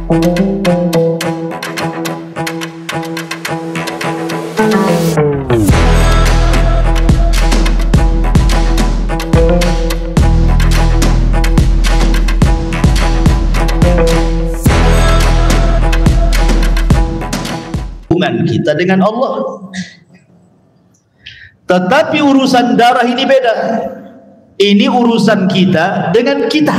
hubungan kita dengan Allah. Tetapi urusan darah ini beda. Ini urusan kita dengan kita,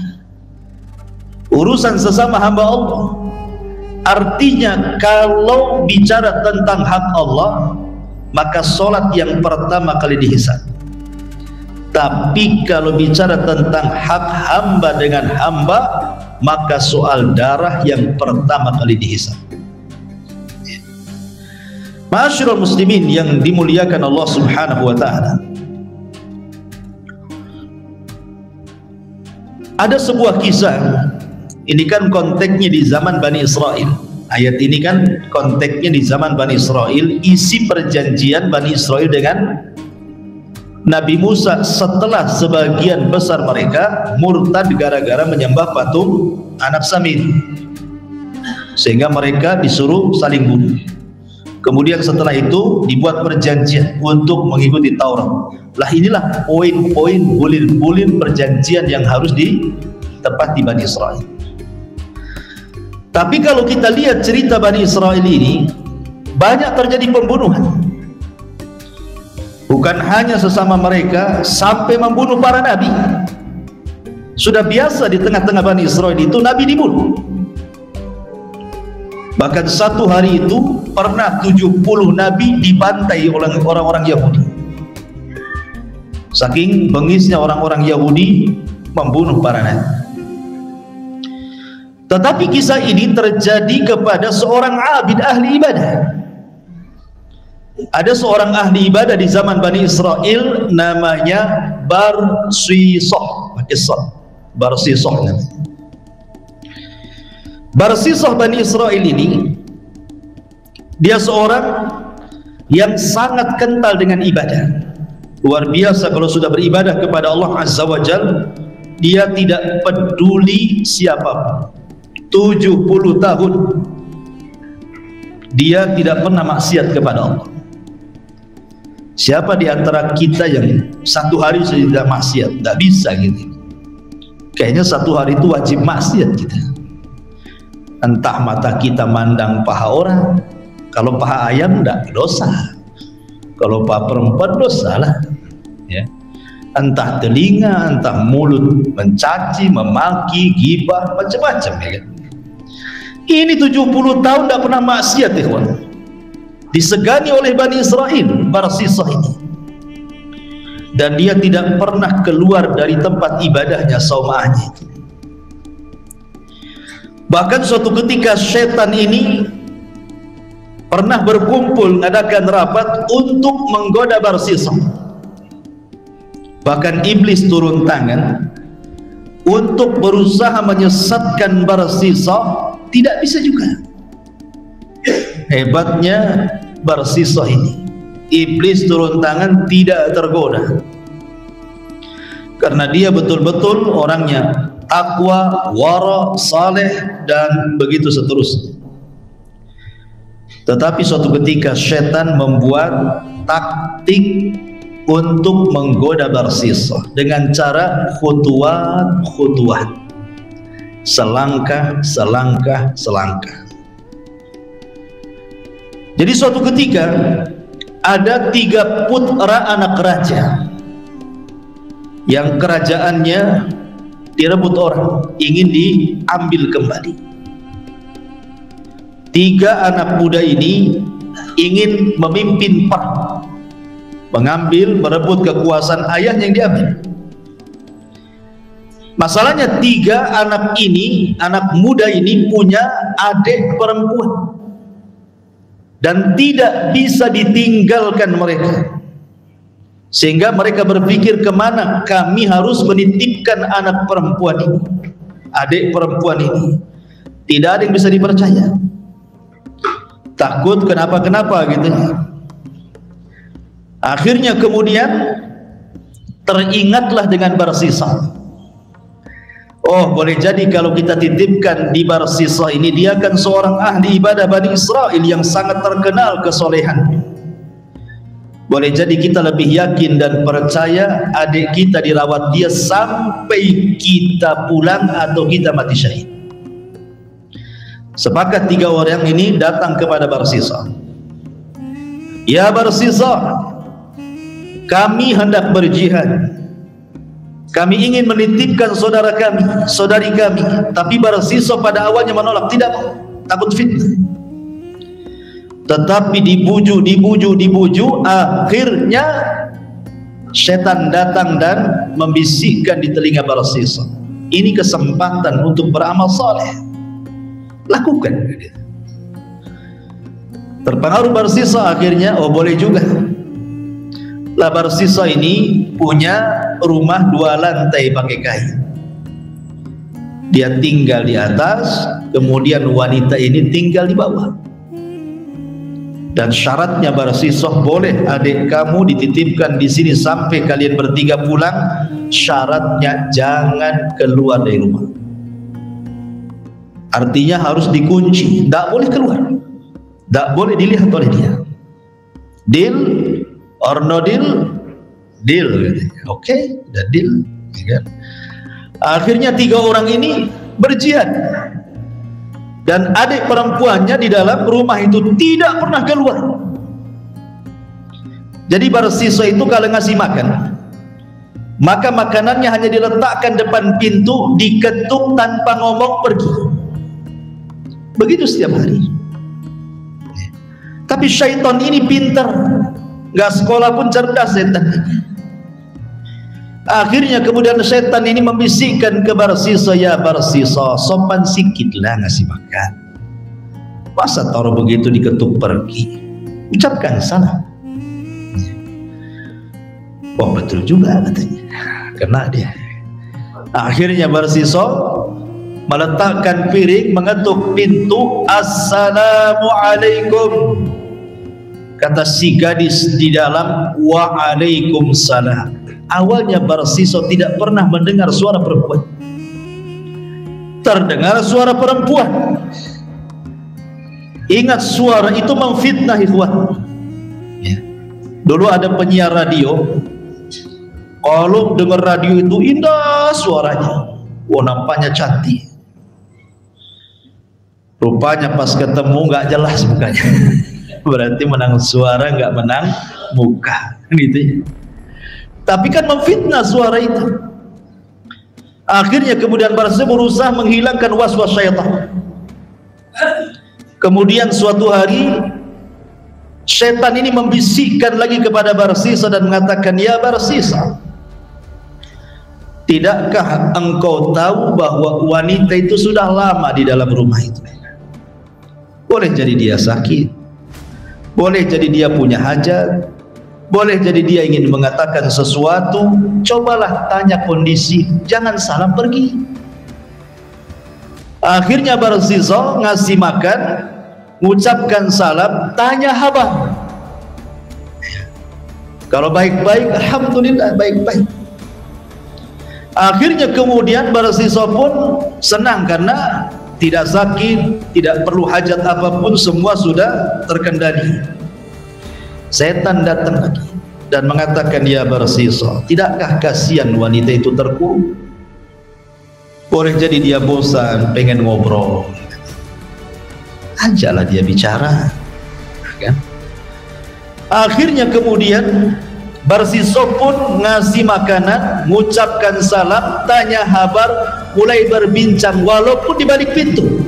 urusan sesama hamba Allah. Artinya kalau bicara tentang hak Allah, maka sholat yang pertama kali dihisab. Tapi kalau bicara tentang hak hamba dengan hamba, maka soal darah yang pertama kali dihisab. Ma'asyiral muslimin yang dimuliakan Allah Subhanahu wa ta'ala, ada sebuah kisah. Ini kan konteksnya di zaman Bani Israel. Ayat ini kan konteksnya di zaman Bani Israel, isi perjanjian Bani Israel dengan Nabi Musa setelah sebagian besar mereka murtad gara-gara menyembah patung anak Samir, sehingga mereka disuruh saling bunuh. Kemudian setelah itu dibuat perjanjian untuk mengikuti Taurat. Lah inilah poin-poin bulir-bulir perjanjian yang harus ditepati Bani Israel. Tapi kalau kita lihat cerita Bani Israel ini, banyak terjadi pembunuhan. Bukan hanya sesama mereka, sampai membunuh para nabi. Sudah biasa di tengah-tengah Bani Israel itu nabi dibunuh. Bahkan satu hari itu pernah 70 nabi dibantai oleh orang-orang Yahudi. Saking bengisnya orang-orang Yahudi membunuh para nabi. Tetapi kisah ini terjadi kepada seorang abid ahli ibadah. Ada seorang ahli ibadah di zaman Bani Israel namanya Barsisah. Barsisah namanya. Barsisah Bani Israel ini, dia seorang yang sangat kental dengan ibadah. Luar biasa kalau sudah beribadah kepada Allah Azza wa Jalla, dia tidak peduli siapapun. 70 tahun dia tidak pernah maksiat kepada Allah. Siapa di antara kita yang satu hari tidak maksiat? Tidak bisa gitu. Kayaknya satu hari itu wajib maksiat kita. Entah mata kita mandang paha orang, kalau paha ayam tidak dosa, kalau paha perempuan dosa lah ya. Entah telinga, entah mulut mencaci, memaki, gibah, macam-macam ya kan. Ini 70 tahun tidak pernah maksiat ikhwan, disegani oleh Bani Israel Barsisah ini, dan dia tidak pernah keluar dari tempat ibadahnya saumahnya itu. Bahkan suatu ketika setan ini pernah berkumpul mengadakan rapat untuk menggoda Barsisah. Bahkan iblis turun tangan untuk berusaha menyesatkan Barsisah, tidak bisa juga. Hebatnya Barsisah ini, iblis turun tangan tidak tergoda, karena dia betul-betul orangnya takwa, wara, saleh, dan begitu seterusnya. Tetapi suatu ketika setan membuat taktik untuk menggoda Barsisah dengan cara khutuwat, selangkah, selangkah, selangkah. Jadi suatu ketika ada 3 putra anak raja yang kerajaannya direbut orang, ingin diambil kembali. 3 anak muda ini ingin memimpin perang, mengambil, merebut kekuasaan ayah yang diambil. Masalahnya 3 anak ini, anak muda ini punya adik perempuan dan tidak bisa ditinggalkan mereka, sehingga mereka berpikir kemana kami harus menitipkan anak perempuan ini, adik perempuan ini. Tidak ada yang bisa dipercaya, takut kenapa-kenapa gitu. Akhirnya kemudian teringatlah dengan Barsisah. Oh, boleh jadi kalau kita titipkan di Barsisah ini, dia kan seorang ahli ibadah Bani Israel yang sangat terkenal kesolehan. Boleh jadi kita lebih yakin dan percaya adik kita dirawat dia sampai kita pulang atau kita mati syahid. Sepakat 3 orang ini datang kepada Barsisah. Ya Barsisah, kami hendak berjihad. Kami ingin menitipkan saudara kami, saudari kami, tapi Barsisah pada awalnya menolak, tidak mau, takut fitnah. Tetapi dibuju, akhirnya setan datang dan membisikkan di telinga Barsisah, ini kesempatan untuk beramal saleh, lakukan. Terpengaruh Barsisah akhirnya, oh boleh juga. Lah Barsisah ini punya rumah 2 lantai pakai kayu. Dia tinggal di atas, kemudian wanita ini tinggal di bawah. Dan syaratnya Barsisah, boleh adik kamu dititipkan di sini sampai kalian bertiga pulang. Syaratnya jangan keluar dari rumah. Artinya harus dikunci, tidak boleh keluar, tidak boleh dilihat oleh dia. Deal or no deal? Deal. Oke, udah deal. Akhirnya 3 orang ini berjihad, dan adik perempuannya di dalam rumah itu tidak pernah keluar. Jadi Barsisah itu kalau ngasih makan, maka makanannya hanya diletakkan depan pintu, diketuk tanpa ngomong, pergi. Begitu setiap hari. Tapi syaitan ini pintar, nggak sekolah pun cerdas setan. Akhirnya kemudian setan ini membisikkan ke Barsisah, ya Barsisah, sopan sikitlah ngasih makan. Masa taruh begitu diketuk pergi? Ucapkan salam. Wah betul juga katanya, kena dia. Akhirnya Barsisah meletakkan piring, mengetuk pintu, assalamualaikum. Kata si gadis di dalam, waalaikumsalam. Awalnya Barsisah tidak pernah mendengar suara perempuan. Terdengar suara perempuan. Ingat, suara itu memfitnah ikhwan. Ya. Dulu ada penyiar radio, kalau dengar radio itu indah suaranya, wah nampaknya cantik. Rupanya pas ketemu nggak jelas mukanya. Berarti menang suara nggak menang muka, gitu ya. Tapi kan memfitnah suara itu. Akhirnya kemudian Barsisah berusaha menghilangkan waswas syaitan. Kemudian suatu hari syaitan ini membisikkan lagi kepada Barsisah dan mengatakan, ya Barsisah, tidakkah engkau tahu bahwa wanita itu sudah lama di dalam rumah itu? Boleh jadi dia sakit, boleh jadi dia punya hajat, boleh jadi dia ingin mengatakan sesuatu. Cobalah tanya kondisi, jangan salam pergi. Akhirnya Barsisah ngasih makan, mengucapkan salam, tanya kabar. Kalau baik-baik, alhamdulillah baik-baik. Akhirnya kemudian Barsisah pun senang karena tidak sakit, tidak perlu hajat apapun, semua sudah terkendali. Setan datang lagi dan mengatakan, ya Barsisah, tidakkah kasihan wanita itu terkurung? Boleh jadi dia bosan, pengen ngobrol, ajalah dia bicara, kan? Akhirnya kemudian Barsisah pun ngasih makanan, mengucapkan salam, tanya kabar, mulai berbincang walaupun di balik pintu.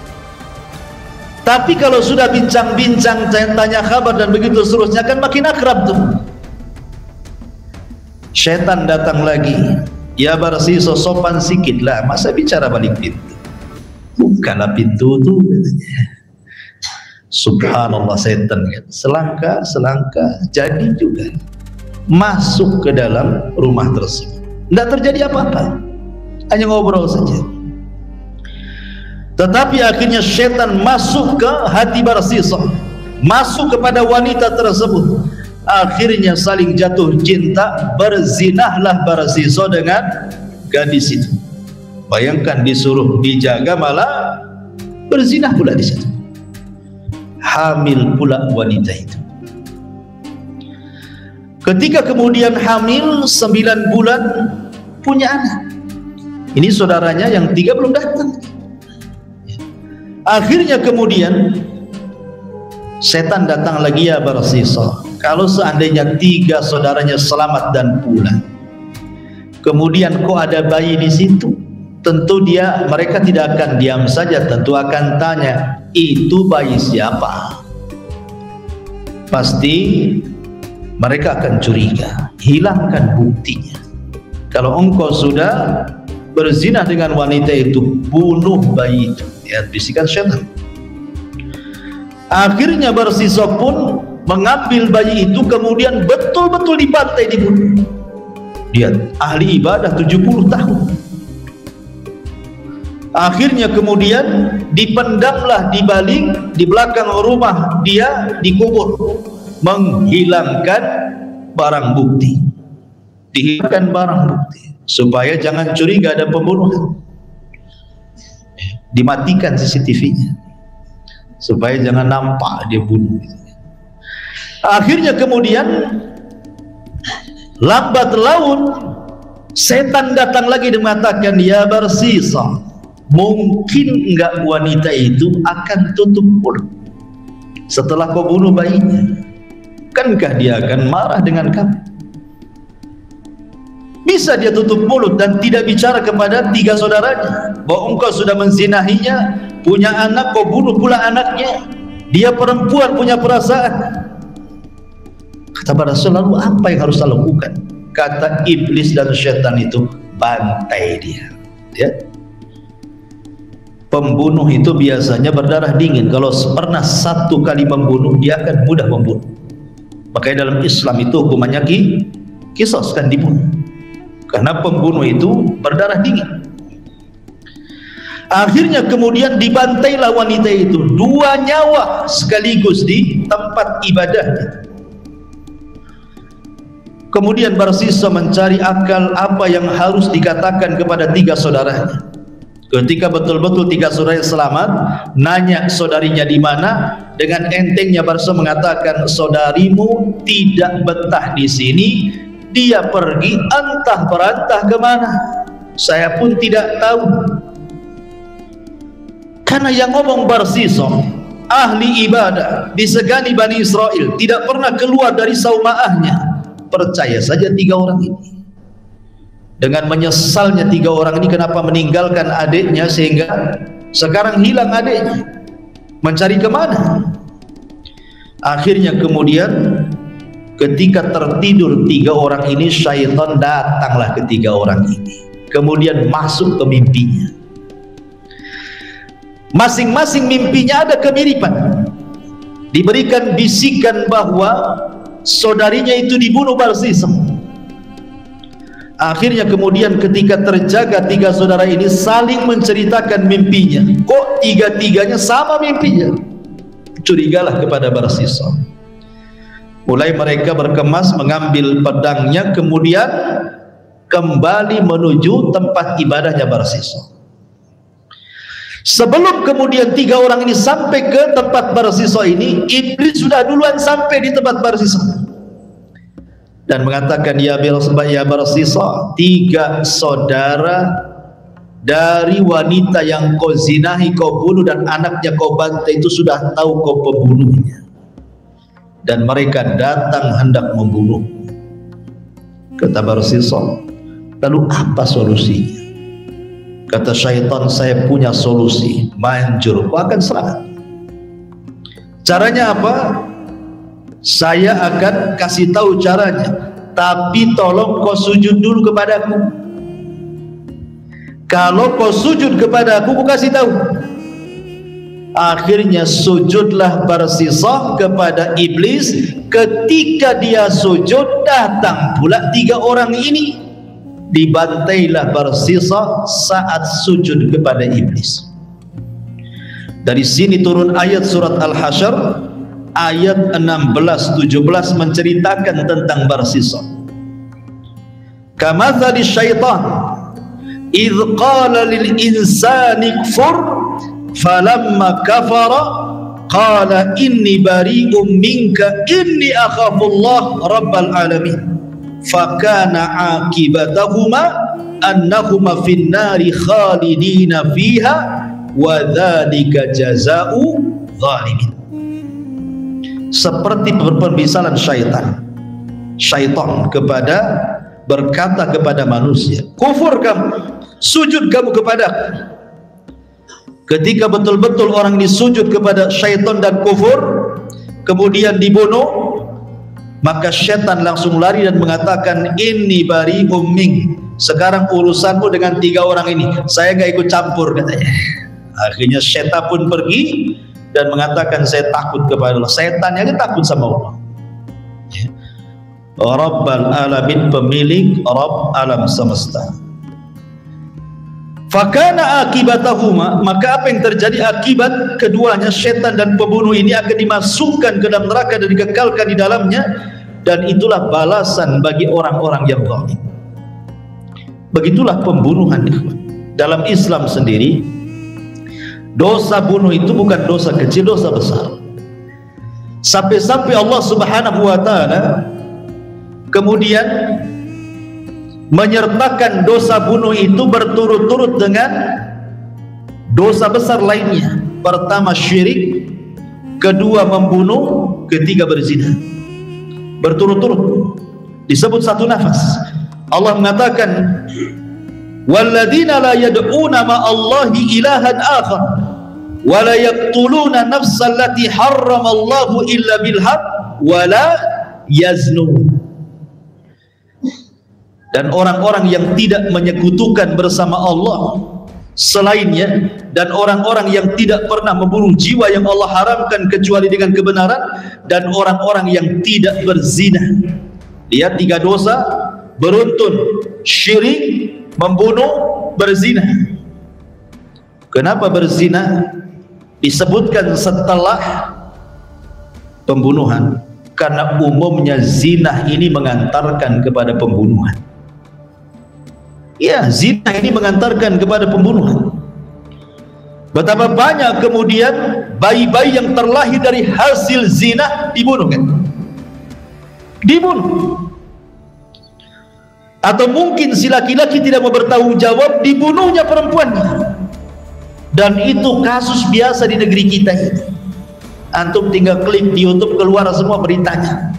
Tapi kalau sudah bincang-bincang, tanya kabar dan begitu seterusnya, kan makin akrab tuh. Setan datang lagi, ya Barsisah, sopan sikitlah, masa bicara balik pintu? Bukalah pintu tuh, katanya. Subhanallah, setan kan selangkah jadi juga masuk ke dalam rumah tersebut. Tidak terjadi apa-apa, hanya ngobrol saja. Tetapi akhirnya setan masuk ke hati Barsisah, masuk kepada wanita tersebut. Akhirnya saling jatuh cinta, berzinahlah Barsisah dengan gadis itu. Bayangkan disuruh dijaga malah berzinah pula di situ. Hamil pula wanita itu. Ketika kemudian hamil 9 bulan punya anak. Ini saudaranya yang 3 belum datang. Akhirnya kemudian setan datang lagi, ya Barsisa, kalau seandainya 3 saudaranya selamat dan pulang, kemudian kok ada bayi di situ, tentu mereka tidak akan diam saja, tentu akan tanya, itu bayi siapa? Pasti mereka akan curiga. Hilangkan buktinya. Kalau engkau sudah berzina dengan wanita itu, bunuh bayi itu. Ya, bisikan syaitan. Akhirnya Barsisa pun mengambil bayi itu, kemudian betul-betul dibantai, dibunuh. Dia ahli ibadah 70 tahun. Akhirnya kemudian dipendamlah di belakang rumah dia, dikubur, menghilangkan barang bukti. Dihilangkan barang bukti supaya jangan curiga ada pembunuhan. Dimatikan CCTV-nya supaya jangan nampak dia bunuh. Akhirnya kemudian lambat laun setan datang lagi dan mengatakan, ya Barsisa, mungkin enggak wanita itu akan tutup mulut setelah kau bunuh bayinya? Kankah dia akan marah dengan kamu? Bisa dia tutup mulut dan tidak bicara kepada 3 saudaranya bahwa engkau sudah menzinahinya, punya anak, kau bunuh pula anaknya, dia perempuan punya perasaan. Kata Rasul, lalu apa yang harus saya lakukan? Kata iblis dan syaitan itu, bantai dia. Ya. Pembunuh itu biasanya berdarah dingin. Kalau pernah 1 kali membunuh, dia akan mudah membunuh. Makanya dalam Islam itu hukumannya qisas, kan dibunuh. Karena pembunuh itu berdarah dingin. Akhirnya kemudian dibantailah wanita itu, 2 nyawa sekaligus di tempat ibadahnya. Kemudian Barsisa mencari akal apa yang harus dikatakan kepada 3 saudaranya. Ketika betul-betul 3 saudaranya selamat, nanya saudarinya di mana. Dengan entengnya Barsisa mengatakan, saudarimu tidak betah di sini, dia pergi entah berantah kemana, saya pun tidak tahu. Karena yang ngomong Barsisa, ahli ibadah, disegani Bani Israel, tidak pernah keluar dari saumaahnya. Percaya saja 3 orang ini. Dengan menyesalnya 3 orang ini kenapa meninggalkan adiknya, sehingga sekarang hilang adiknya, mencari kemana. Akhirnya kemudian ketika tertidur 3 orang ini, syaitan datanglah ke 3 orang ini, kemudian masuk ke mimpinya. Masing-masing mimpinya ada kemiripan. Diberikan bisikan bahwa saudarinya itu dibunuh Barsisa. Akhirnya kemudian ketika terjaga 3 saudara ini saling menceritakan mimpinya. Kok 3-3-nya sama mimpinya? Curigalah kepada Barsisa. Mulai mereka berkemas mengambil pedangnya, kemudian kembali menuju tempat ibadahnya Barsisa. Sebelum kemudian 3 orang ini sampai ke tempat Barsisa ini, iblis sudah duluan sampai di tempat Barsisa dan mengatakan, ya Barsisa, 3 saudara dari wanita yang kau zinahi, kau bunuh dan anaknya kau bantai itu sudah tahu kau pembunuhnya, dan mereka datang hendak membunuh. Kata Barsisa, lalu apa solusinya? Kata syaitan, saya punya solusi, manjur, kau akan selamat. Caranya apa? Saya akan kasih tahu caranya, tapi tolong kau sujud dulu kepadaku. Kalau kau sujud kepadaku, kau kasih tahu. Akhirnya sujudlah Barsisa kepada iblis. Ketika dia sujud, datang pula 3 orang ini. Dibantailah Barsisa saat sujud kepada iblis. Dari sini turun ayat surat Al-Hasyr ayat 16-17 menceritakan tentang Barsisa. Kamathali syaitan idz qala lil insani kfur falamma kafara qala inni bari'um minka inni akhafullah rabbal alamin fakana akibatahuma annahuma fin nari khalidina fiha wa dzalika jazaa'u zalimin. Seperti permisalan syaitan kepada berkata kepada manusia, kufur kamu, sujud kamu kepadaku. Ketika betul-betul orang disujud kepada syaitan dan kufur, kemudian dibunuh, maka syaitan langsung lari dan mengatakan, inni bari'um mink, sekarang urusanmu dengan 3 orang ini, saya gak ikut campur, katanya. Akhirnya syaitan pun pergi dan mengatakan, saya takut kepada Allah. Setannya kan takut sama Allah. Rabbal alamin, pemilik Rabb alam semesta. Fakana akibatahuma, maka apa yang terjadi akibat keduanya, syaitan dan pembunuh ini akan dimasukkan ke dalam neraka dan dikekalkan di dalamnya, dan itulah balasan bagi orang-orang yang zalim. Begitulah pembunuhan. Dalam Islam sendiri, dosa bunuh itu bukan dosa kecil, dosa besar. Sampai-sampai Allah Subhanahu wa ta'ala kemudian menyertakan dosa bunuh itu berturut-turut dengan dosa besar lainnya. Pertama syirik, kedua membunuh, ketiga berzina. Berturut-turut disebut satu nafas. Allah mengatakan, walladzina la yad'una ma'allahi ilahan akhar wa la yaqtuluna nafsal lati harramallahu illa bil haqq wa la yaznun. Dan orang-orang yang tidak menyekutukan bersama Allah selainnya, dan orang-orang yang tidak pernah membunuh jiwa yang Allah haramkan kecuali dengan kebenaran, dan orang-orang yang tidak berzina. Lihat 3 dosa beruntun: syirik, membunuh, berzina. Kenapa berzina disebutkan setelah pembunuhan? Karena umumnya zina ini mengantarkan kepada pembunuhan. Ya, zina ini mengantarkan kepada pembunuhan. Betapa banyak kemudian bayi-bayi yang terlahir dari hasil zina dibunuh, kan? Dibunuh. Atau mungkin si laki-laki tidak mau bertanggung jawab, dibunuhnya perempuannya. Dan itu kasus biasa di negeri kita ini. Antum tinggal klik di YouTube, keluar semua beritanya.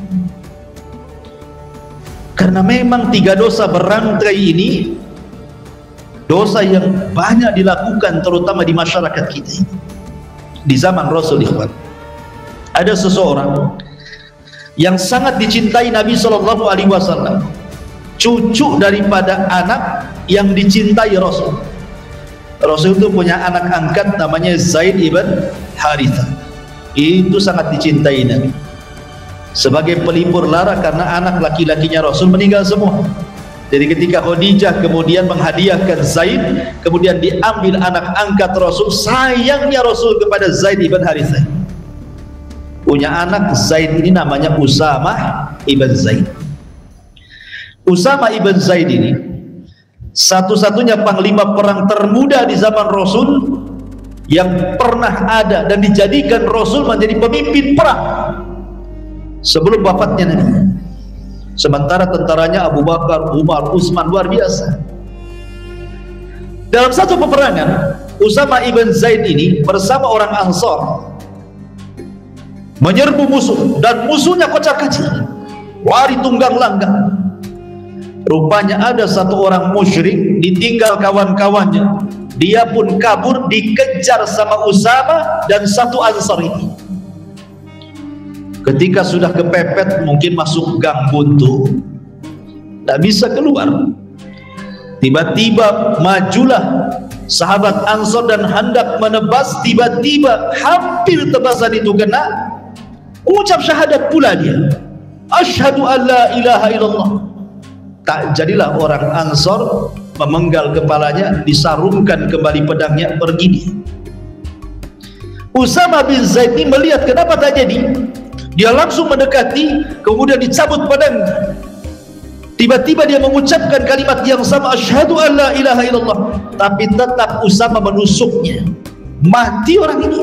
Karena memang 3 dosa berantai ini dosa yang banyak dilakukan terutama di masyarakat kita ini. Di zaman Rasul, ikhwan, ada seseorang yang sangat dicintai Nabi SAW, cucu daripada anak yang dicintai Rasul. Rasul itu punya anak angkat namanya Zaid ibn Harithah. Itu sangat dicintai Nabi sebagai pelipur lara, karena anak laki-lakinya Rasul meninggal semua. Jadi ketika Khadijah kemudian menghadiahkan Zaid, kemudian diambil anak angkat Rasul. Sayangnya Rasul kepada Zaid ibn Harithah. Punya anak Zaid ini namanya Usamah ibn Zaid. Usamah ibn Zaid ini satu-satunya panglima perang termuda di zaman Rasul yang pernah ada dan dijadikan Rasul menjadi pemimpin perang sebelum wafatnya Nabi. Sementara tentaranya Abu Bakar, Umar, Utsman luar biasa. Dalam satu peperangan, Usamah ibn Zaid ini bersama orang Ansar menyerbu musuh, dan musuhnya kocak-kacir, lari tunggang langgang. Rupanya ada satu orang musyrik ditinggal kawan-kawannya, dia pun kabur, dikejar sama Usamah dan satu Ansar ini. Ketika sudah kepepet, mungkin masuk gang buntu, tidak bisa keluar. Tiba-tiba majulah sahabat Ansar dan hendak menebas, tiba-tiba hampir tebasan itu kena, ucap syahadat pula dia, asyhadu an la ilaha illallah. Tak jadilah orang Ansar memenggal kepalanya, disarungkan kembali pedangnya, pergi dia. Usamah bin Zaid ini melihat kenapa tak jadi, dia langsung mendekati, kemudian dicabut pedangnya. Tiba-tiba dia mengucapkan kalimat yang sama, asyhadu an la ilaha illallah, tapi tetap Usama menusuknya. Mati orang ini.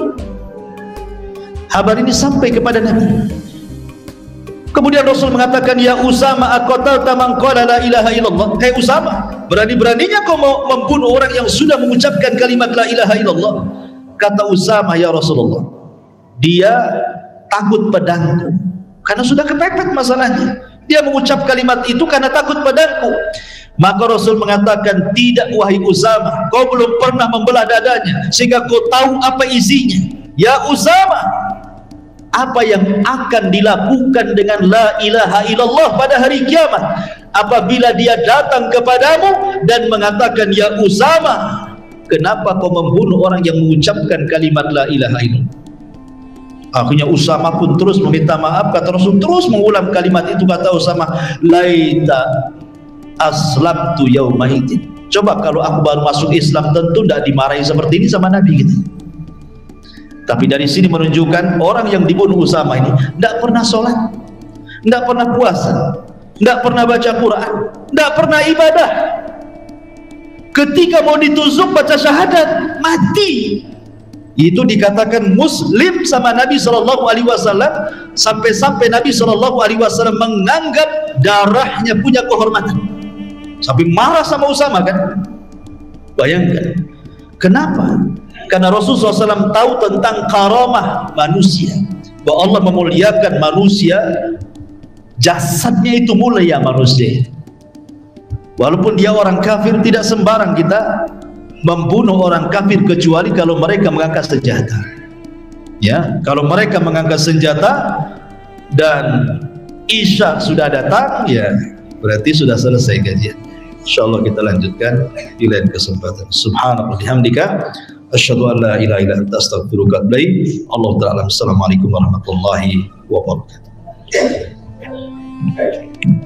Kabar ini sampai kepada Nabi. Kemudian Rasul mengatakan, ya Usama, aqatalta man qala la ilaha illallah. Hai Usama, berani-beraninya kau mau membunuh orang yang sudah mengucapkan kalimat la ilaha illallah. Kata Usama, ya Rasulullah, dia takut padaku karena sudah kepepet masalahnya. Dia mengucap kalimat itu karena takut padaku. Maka Rasul mengatakan, tidak wahai Usama, kau belum pernah membelah dadanya sehingga kau tahu apa isinya. Ya Usama, apa yang akan dilakukan dengan la ilaha illallah pada hari kiamat apabila dia datang kepadamu dan mengatakan, ya Usama, kenapa kau membunuh orang yang mengucapkan kalimat la ilaha illallah? Akhirnya Usama pun terus meminta maaf. Kata Rasul, terus mengulang kalimat itu. Kata Usama, laita aslamtu yauma idzin. Coba kalau aku baru masuk Islam, tentu tidak dimarahi seperti ini sama Nabi kita. Tapi dari sini menunjukkan orang yang dibunuh Usama ini tidak pernah sholat, tidak pernah puasa, tidak pernah baca Quran, tidak pernah ibadah. Ketika mau ditusuk baca syahadat, mati. Itu dikatakan muslim sama Nabi SAW, sampai-sampai Nabi SAW menganggap darahnya punya kehormatan, sampai marah sama Usama kan. Bayangkan. Kenapa? Karena Rasulullah SAW tahu tentang karamah manusia, bahwa Allah memuliakan manusia, jasadnya itu mulia manusia. Walaupun dia orang kafir, tidak sembarang kita membunuh orang kafir kecuali kalau mereka mengangkat senjata. Ya, kalau mereka mengangkat senjata dan Isya sudah datang, ya berarti sudah selesai kajian. Insyaallah kita lanjutkan di lain kesempatan. Subhanallah bihamdika, asyhadu an la ilaha illa anta, astaghfiruka wa atubu ilaik. Allahu ta'ala. Assalamualaikum warahmatullahi wabarakatuh.